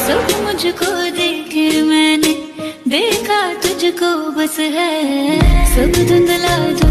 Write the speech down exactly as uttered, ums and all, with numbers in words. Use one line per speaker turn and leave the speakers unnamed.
सब मुझको देखे मैंने, देखा तुझको बस है, सब धुंधला